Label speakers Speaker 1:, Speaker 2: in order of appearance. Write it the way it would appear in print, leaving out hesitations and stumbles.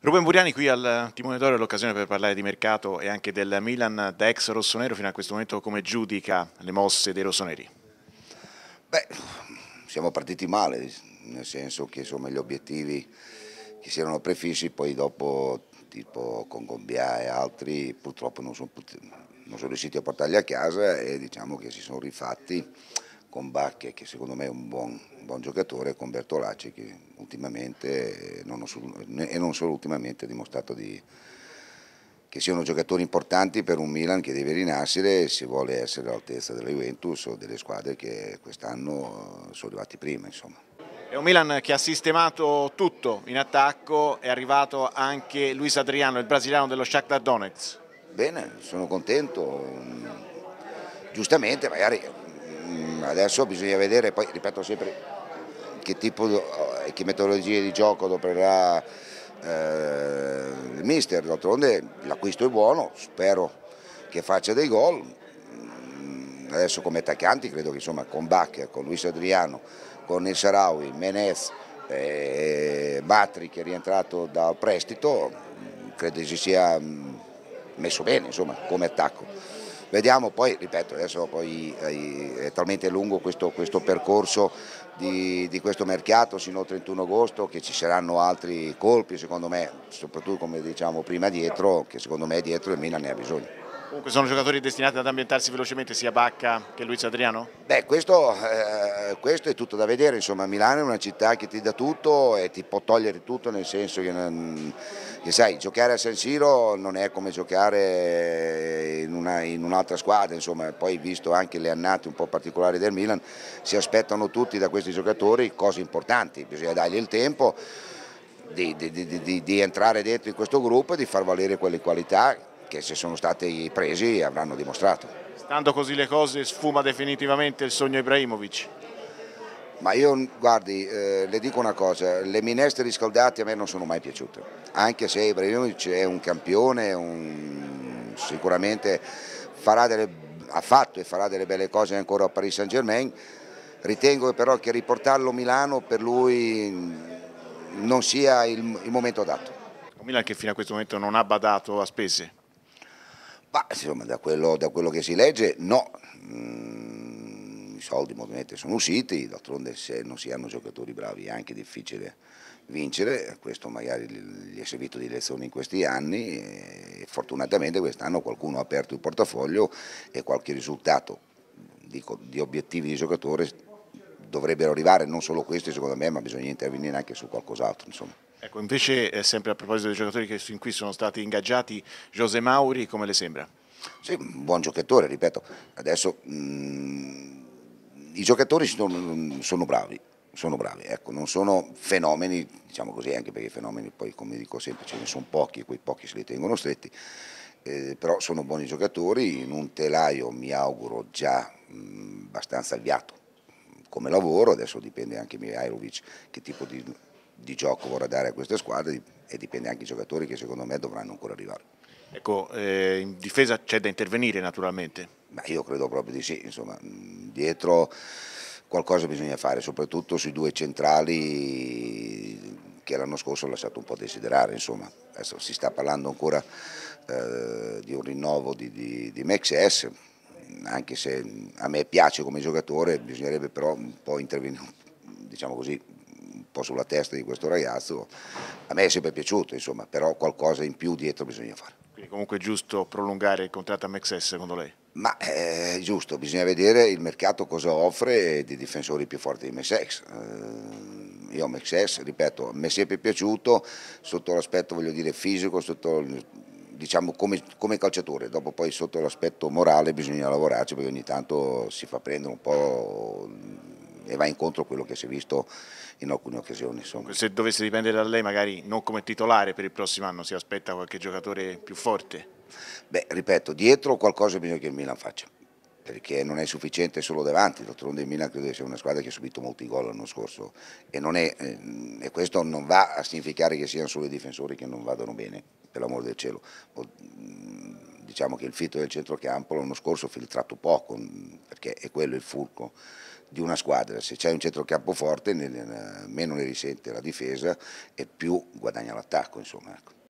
Speaker 1: Ruben Buriani qui al Timone d'Oro, è l'occasione per parlare di mercato e anche del Milan da ex rossonero. Fino a questo momento come giudica le mosse dei rossoneri?
Speaker 2: Beh, siamo partiti male, nel senso che insomma, gli obiettivi che si erano prefissi poi dopo, tipo con Gombia e altri, purtroppo non sono riusciti a portarli a casa e diciamo che si sono rifatti con Bacche, che secondo me è un buon giocatore, e con Bertolacci che ultimamente, e non solo ultimamente, ha dimostrato che siano giocatori importanti per un Milan che deve rinascere se vuole essere all'altezza della Juventus o delle squadre che quest'anno sono arrivati prima, insomma.
Speaker 1: È un Milan che ha sistemato tutto in attacco, è arrivato anche Luis Adriano, il brasiliano dello Shakhtar Donetsk.
Speaker 2: Bene, sono contento, giustamente magari adesso bisogna vedere, poi ripeto sempre, che tipo e che metodologie di gioco adopererà il mister. D'altronde l'acquisto è buono, spero che faccia dei gol. Adesso come attaccanti credo che insomma, con Bacca, con Luis Adriano, con El Shaarawy, Menez, Batri che è rientrato dal prestito, credo che si sia messo bene insomma, come attacco. Vediamo poi, ripeto, adesso poi è talmente lungo questo percorso di questo mercato sino al 31 agosto che ci saranno altri colpi secondo me, soprattutto come diciamo prima dietro, che secondo me dietro il Milan ne ha bisogno.
Speaker 1: Comunque sono giocatori destinati ad ambientarsi velocemente sia Bacca che Luis Adriano?
Speaker 2: Beh, questo è tutto da vedere, insomma Milano è una città che ti dà tutto e ti può togliere tutto, nel senso che sai, giocare a San Siro non è come giocare in un'altra squadra, insomma, poi visto anche le annate un po' particolari del Milan, si aspettano tutti da questi giocatori cose importanti, bisogna dargli il tempo di entrare dentro in questo gruppo e di far valere quelle qualità che se sono stati presi avranno dimostrato.
Speaker 1: Stando così le cose sfuma definitivamente il sogno Ibrahimovic.
Speaker 2: Ma io, guardi, le dico una cosa, le minestre riscaldate a me non sono mai piaciute, anche se Ibrahimovic è un campione, sicuramente ha fatto e farà delle belle cose ancora a Paris Saint-Germain, ritengo però che riportarlo a Milano per lui non sia il momento adatto.
Speaker 1: Un Milan che fino a questo momento non ha badato a spese.
Speaker 2: Ma insomma, da quello che si legge, no. I soldi ovviamente sono usciti, d'altronde se non si hanno giocatori bravi è anche difficile vincere, questo magari gli è servito di lezione in questi anni e fortunatamente quest'anno qualcuno ha aperto il portafoglio e qualche risultato di obiettivi di giocatore dovrebbero arrivare, non solo questi secondo me, ma bisogna intervenire anche su qualcos'altro, insomma.
Speaker 1: Ecco, invece, sempre a proposito dei giocatori che fin qui sono stati ingaggiati, José Mauri, come le sembra?
Speaker 2: Sì, un buon giocatore, ripeto, adesso i giocatori sono bravi, ecco, non sono fenomeni, diciamo così, anche perché i fenomeni poi come dico sempre ce ne sono pochi e quei pochi se li tengono stretti, però sono buoni giocatori, in un telaio mi auguro già abbastanza avviato come lavoro, adesso dipende anche Mihajlovic che tipo di gioco vorrà dare a queste squadre e dipende anche i giocatori che secondo me dovranno ancora arrivare.
Speaker 1: Ecco, in difesa c'è da intervenire naturalmente.
Speaker 2: Ma io credo proprio di sì, insomma, dietro qualcosa bisogna fare, soprattutto sui due centrali che l'anno scorso hanno lasciato un po' a desiderare, insomma. Adesso si sta parlando ancora di un rinnovo di Mexes, anche se a me piace come giocatore, bisognerebbe però un po' intervenire, diciamo così, un po' sulla testa di questo ragazzo. A me è sempre piaciuto, insomma, però qualcosa in più dietro bisogna fare.
Speaker 1: Quindi comunque è giusto prolungare il contratto a Mexes secondo lei?
Speaker 2: Ma è giusto, bisogna vedere il mercato cosa offre di difensori più forti di Mexes. Io Mexes, ripeto, mi è sempre piaciuto sotto l'aspetto, voglio dire, fisico, sotto, diciamo come calciatore, dopo poi sotto l'aspetto morale bisogna lavorarci perché ogni tanto si fa prendere un po' e va incontro a quello che si è visto in alcune occasioni. Insomma.
Speaker 1: Se dovesse dipendere da lei, magari non come titolare per il prossimo anno, si aspetta qualche giocatore più forte?
Speaker 2: Beh, ripeto, dietro qualcosa bisogna che il Milan faccia, perché non è sufficiente solo davanti, d'altronde il Milan credo sia una squadra che ha subito molti gol l'anno scorso e questo non va a significare che siano solo i difensori che non vadano bene, per l'amor del cielo. Diciamo che il fitto del centrocampo l'anno scorso ha filtrato poco, perché è quello il fulcro di una squadra. Se c'è un centrocampo forte meno ne risente la difesa e più guadagna l'attacco, insomma. Ecco.